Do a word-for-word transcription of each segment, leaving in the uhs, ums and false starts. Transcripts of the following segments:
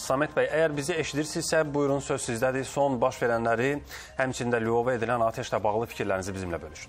Samet Bey, eğer bizi eşidirsinizsə, buyurun, söz sizdədir. Son baş verənləri, həmçində Lvova edilən atəşlə bağlı fikirlərinizi bizimlə bölüşün.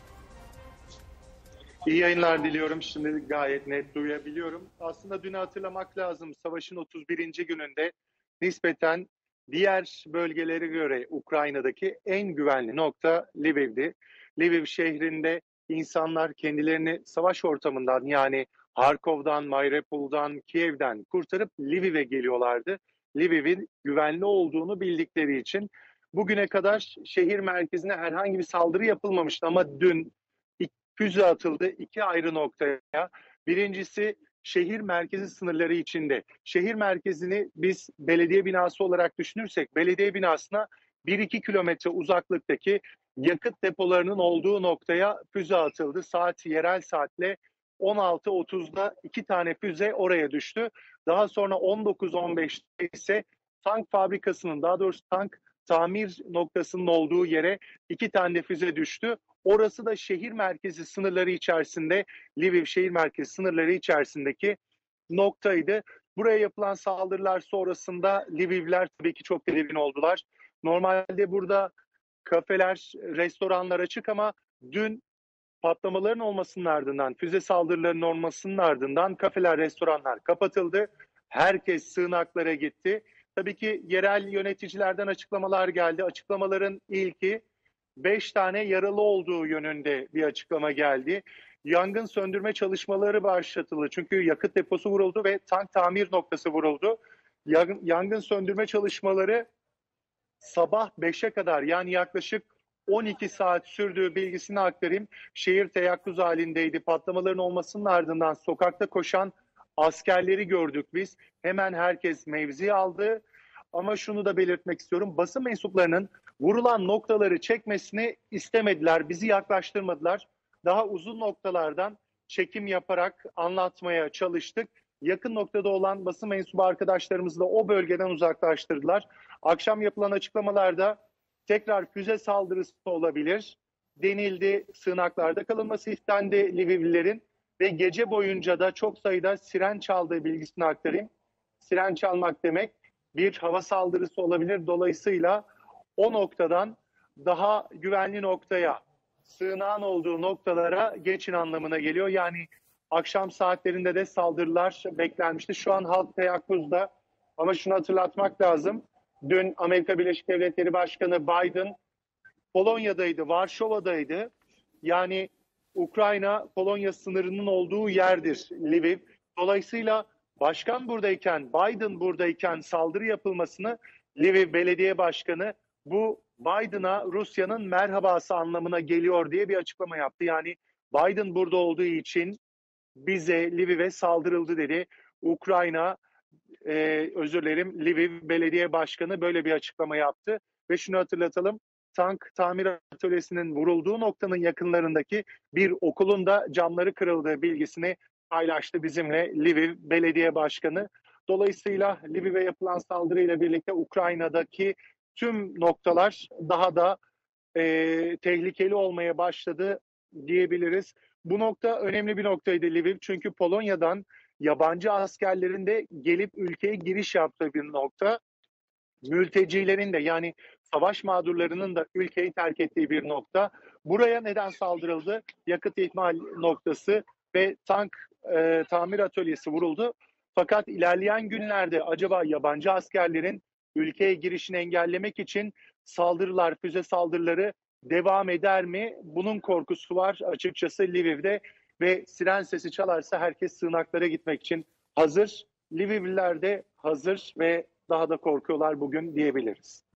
İyi yayınlar diliyorum. Şimdi gayet net duyabiliyorum. Aslında dün hatırlamak lazım. Savaşın otuz birinci gününde nispeten diğer bölgelere göre Ukrayna'daki en güvenli nokta Lviv'di. Lviv şehrinde insanlar kendilerini savaş ortamından, yani Harkov'dan, Mariupol'dan, Kiev'den kurtarıp Lviv'e geliyorlardı. Lviv'in güvenli olduğunu bildikleri için bugüne kadar şehir merkezine herhangi bir saldırı yapılmamıştı ama dün füze atıldı iki ayrı noktaya. Birincisi şehir merkezi sınırları içinde. Şehir merkezini biz belediye binası olarak düşünürsek, belediye binasına bir iki kilometre uzaklıktaki yakıt depolarının olduğu noktaya füze atıldı. Saat yerel saatle on altı otuzda iki tane füze oraya düştü. Daha sonra on dokuz on beşte ise tank fabrikasının, daha doğrusu tank tamir noktasının olduğu yere iki tane füze düştü. Orası da şehir merkezi sınırları içerisinde, Lviv şehir merkezi sınırları içerisindeki noktaydı. Buraya yapılan saldırılar sonrasında Lvivliler tabii ki çok tedirgin oldular. Normalde burada kafeler, restoranlar açık ama dün patlamaların olmasının ardından, füze saldırılarının olmasının ardından kafeler, restoranlar kapatıldı. Herkes sığınaklara gitti. Tabii ki yerel yöneticilerden açıklamalar geldi. Açıklamaların ilki beş tane yaralı olduğu yönünde bir açıklama geldi. Yangın söndürme çalışmaları başlatıldı. Çünkü yakıt deposu vuruldu ve tank tamir noktası vuruldu. Yangın söndürme çalışmaları sabah beşe kadar, yani yaklaşık on iki saat sürdüğü bilgisini aktarayım. Şehir teyakkuz halindeydi. Patlamaların olmasının ardından sokakta koşan askerleri gördük biz. Hemen herkes mevzi aldı. Ama şunu da belirtmek istiyorum. Basın mensuplarının vurulan noktaları çekmesini istemediler. Bizi yaklaştırmadılar. Daha uzun noktalardan çekim yaparak anlatmaya çalıştık. Yakın noktada olan basın mensubu arkadaşlarımızı da o bölgeden uzaklaştırdılar. Akşam yapılan açıklamalarda tekrar füze saldırısı olabilir denildi. Sığınaklarda kalınması istendi Lvivlilerin ve gece boyunca da çok sayıda siren çaldığı bilgisini aktarayım. Siren çalmak demek bir hava saldırısı olabilir. Dolayısıyla o noktadan daha güvenli noktaya, sığınağın olduğu noktalara geçin anlamına geliyor. Yani akşam saatlerinde de saldırılar beklenmişti. Şu an halk teyakkuzda ama şunu hatırlatmak lazım. Dün Amerika Birleşik Devletleri Başkanı Biden Polonya'daydı, Varşova'daydı. Yani Ukrayna, Polonya sınırının olduğu yerdir Lviv. Dolayısıyla başkan buradayken, Biden buradayken saldırı yapılmasını Lviv Belediye Başkanı bu Biden'a Rusya'nın merhabası anlamına geliyor diye bir açıklama yaptı. Yani Biden burada olduğu için bize, Lviv'e saldırıldı dedi. Ukrayna, e, özür dilerim, Lviv Belediye Başkanı böyle bir açıklama yaptı. Ve şunu hatırlatalım, tank tamir atölyesinin vurulduğu noktanın yakınlarındaki bir okulun da camları kırıldığı bilgisini paylaştı bizimle Lviv Belediye Başkanı. Dolayısıyla Lviv'e yapılan saldırıyla birlikte Ukrayna'daki tüm noktalar daha da e, tehlikeli olmaya başladı diyebiliriz. Bu nokta önemli bir noktaydı Lviv, çünkü Polonya'dan yabancı askerlerin de gelip ülkeye giriş yaptığı bir nokta. Mültecilerin de, yani savaş mağdurlarının da ülkeyi terk ettiği bir nokta. Buraya neden saldırıldı? Yakıt ikmal noktası ve tank e, tamir atölyesi vuruldu. Fakat ilerleyen günlerde acaba yabancı askerlerin ülkeye girişini engellemek için saldırılar, füze saldırıları devam eder mi? Bunun korkusu var açıkçası Lviv'de ve siren sesi çalarsa herkes sığınaklara gitmek için hazır. Lvivliler de hazır ve daha da korkuyorlar bugün diyebiliriz.